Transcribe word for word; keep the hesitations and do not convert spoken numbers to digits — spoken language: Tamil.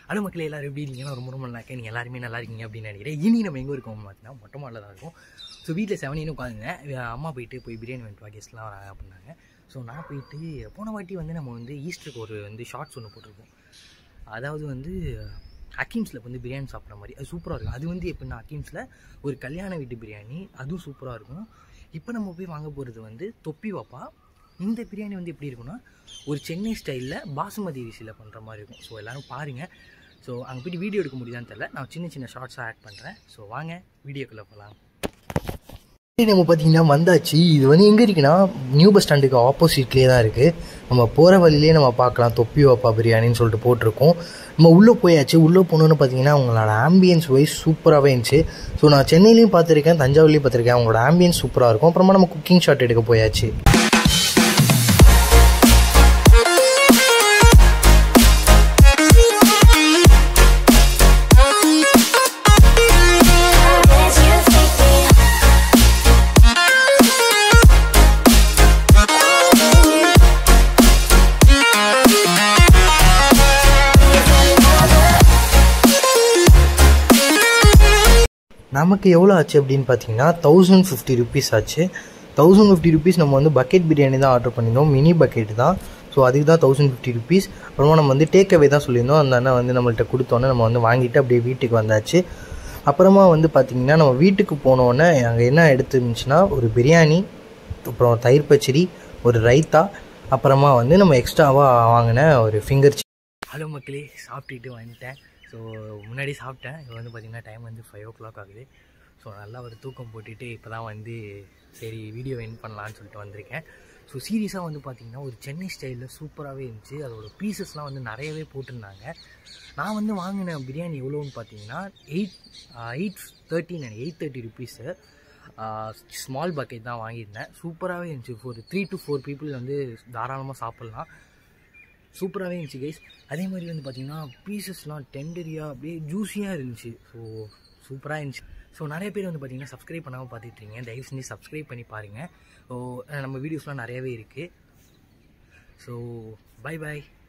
ஹலோ மக்களே, எல்லாரும் எப்படி இருக்கீங்கன்னா ரொம்ப ரொம்ப நல்லா இருக்கேன். நீங்கள் எல்லாருமே நல்லா இருக்கீங்க அப்படின்னு நினைக்கிறேன். இனி நம்ம எங்கே இருக்கோம் பார்த்தீங்கன்னா மொட்டை மாடில் தான் இருக்கும். ஸோ வீட்டில் செவனின்னு உட்காந்துங்க. அம்மா போயிட்டு போய் பிரியாணி வந்துட்டு கெஸ்ட்லாம் வராங்க அப்படின்னாங்க. ஸோ நான் போயிட்டு போன வாட்டி வந்து நம்ம வந்து ஈஸ்டருக்கு ஒரு வந்து ஷார்ட்ஸ் ஒன்று போட்டிருக்கோம். அதாவது வந்து அக்கீம்ஸில் வந்து பிரியாணி சாப்பிட்ற மாதிரி அது சூப்பராக இருக்கும். அது வந்து எப்படின்னா அக்கீம்ஸில் ஒரு கல்யாண வீட்டு பிரியாணி, அதுவும் சூப்பராக இருக்கும். இப்போ நம்ம போய் வாங்க போகிறது வந்து தொப்பி வாப்பா. இந்த பிரியாணி வந்து எப்படி இருக்குன்னா ஒரு சென்னை ஸ்டைலில் பாசுமதி ரிசியில் பண்ணுற மாதிரி இருக்கும். ஸோ எல்லோரும் பாருங்கள். ஸோ அங்கே போய்ட்டு வீடியோ எடுக்க முடியுதான்னு தெரியல. நான் சின்ன சின்ன ஷார்ட்ஸாக ஆட் பண்ணுறேன். ஸோ வாங்க வீடியோக்குள்ளே போகலாம். நம்ம பார்த்தீங்கன்னா வந்தாச்சு. இது வந்து எங்கே இருக்குன்னா நியூ பஸ் ஸ்டாண்டுக்கு ஆப்போசிட்லேயே தான் இருக்குது. நம்ம போகிற வழியிலே நம்ம பார்க்கலாம் தொப்பி வாப்பா பிரியாணின்னு சொல்லிட்டு போட்டிருக்கோம். நம்ம உள்ளே போயாச்சு. உள்ளே போகணுன்னு பார்த்தீங்கன்னா அவங்களோட ஆம்பியன்ஸ் வைஸ் சூப்பராகவே இருந்துச்சு. ஸோ நான் சென்னையிலையும் பார்த்துருக்கேன், தஞ்சாவூர்லேயும் பார்த்துருக்கேன். அவங்களோட ஆம்பியன்ஸ் சூப்பராக இருக்கும். அப்புறமா நம்ம குக்கிங் ஷாட் எடுக்க போயாச்சு. நமக்கு எவ்வளோ ஆச்சு அப்படின்னு பார்த்தீங்கன்னா தௌசண்ட் ஃபிஃப்டி ருபீஸ் ஆச்சு. தௌசண்ட் ஃபிஃப்டி ருபீஸ் நம்ம வந்து பக்கெட் பிரியாணி தான் ஆர்டர் பண்ணியிருந்தோம், மினி பக்கெட் தான். ஸோ அதுக்கு தான் தௌசண்ட் ஃபிஃப்டி ருபீஸ். அப்புறமா நம்ம வந்து டேக்அவே தான் சொல்லியிருந்தோம். அந்த அண்ணன் வந்து நம்மள்கிட்ட கொடுத்தோன்னே நம்ம வந்து வாங்கிட்டு அப்படியே வீட்டுக்கு வந்தாச்சு. அப்புறமா வந்து பார்த்திங்கன்னா நம்ம வீட்டுக்கு போனோடனே அங்கே என்ன எடுத்துருந்துச்சுன்னா ஒரு பிரியாணி, அப்புறம் தயிர் பச்சடி, ஒரு ரைத்தா, அப்புறமா வந்து நம்ம எக்ஸ்ட்ராவாக வாங்கின ஒரு ஃபிங்கர் சிக்கன். ஹலோ மக்களே, சாப்பிட்டுட்டு வந்துட்டேன். ஸோ முன்னாடி சாப்பிட்டேன். இப்போ வந்து பார்த்திங்கன்னா டைம் வந்து ஃபைவ் ஓ கிளாக் ஆகுது. ஸோ நல்லா ஒரு தூக்கம் போட்டுட்டு இப்போ தான் வந்து சரி வீடியோ என் பண்ணலான்னு சொல்லிட்டு வந்திருக்கேன். ஸோ சீரியஸாக வந்து பார்த்திங்கன்னா ஒரு சென்னை ஸ்டைலில் சூப்பராகவே இருந்துச்சு. அதோட பீசஸ்லாம் வந்து நிறையவே போட்டிருந்தாங்க. நான் வந்து வாங்கின பிரியாணி எவ்வளோன்னு பார்த்தீங்கன்னா eight eight thirteen eight thirty rupees. Small bucket தான் வாங்கியிருந்தேன். சூப்பராகவே இருந்துச்சு. ஒரு த்ரீ டு ஃபோர் பீப்புள் வந்து தாராளமாக சாப்பிட்லாம். சூப்பராகவே இருந்துச்சு கைஸ். அதே மாதிரி வந்து பார்த்திங்கன்னா பீசஸ்லாம் டெண்டரியாக அப்படியே ஜூஸியாக இருந்துச்சு. ஸோ சூப்பராக இருந்துச்சு. ஸோ நிறைய பேர் வந்து பார்த்திங்கன்னா சப்ஸ்கிரைப் பண்ணாமல் பார்த்துட்ருக்கீங்க. தயவு செஞ்சு சப்ஸ்கிரைப் பண்ணி பாருங்கள். ஸோ நம்ம வீடியோஸ்லாம் நிறையவே இருக்குது. ஸோ பை பாய்.